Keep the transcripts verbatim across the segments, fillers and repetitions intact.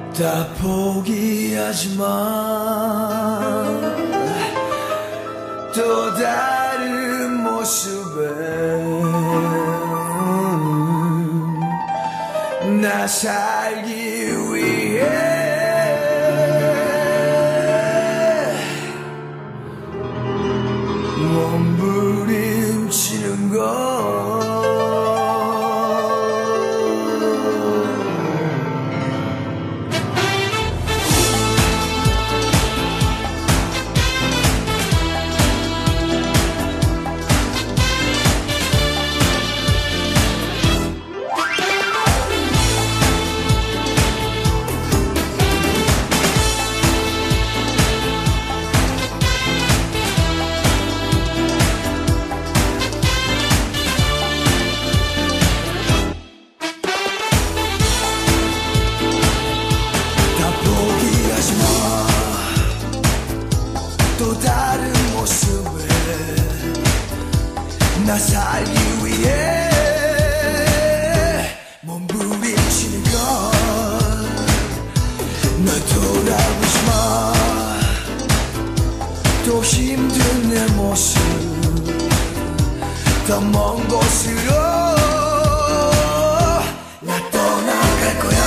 다 포기하지마. 또 다른 모습에 나 살기 위해 몸부림치는 건 또 다른 모습에 나 살기 위해 몸부림치는 건 널 돌아보지마. 또 힘든 내 모습 더 먼 곳으로 나 떠나갈 거야.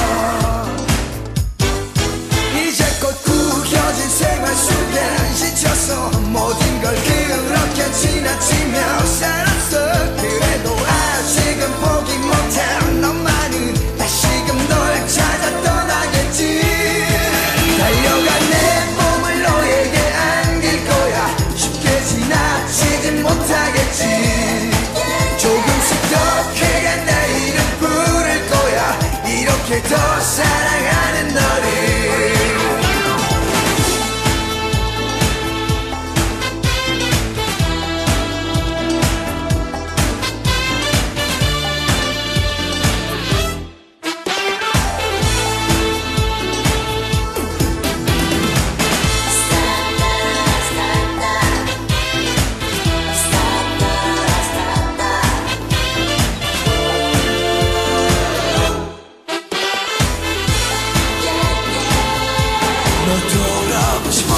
생활 속에 지쳐서 모든 걸 그렇게 지나치며 살았어. 그래도 아직은 포기 못해. 너만은 다시금 널 찾아 떠나겠지. 달려간 내 몸을 너에게 안길 거야. 쉽게 지나치진 못하겠지. 조금씩 더 크게 내 이름 부를 거야. 이렇게 더 사랑하는 너를. 돌아보지마.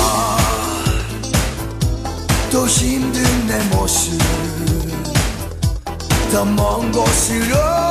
또 힘든 내 모습 더 먼 곳으로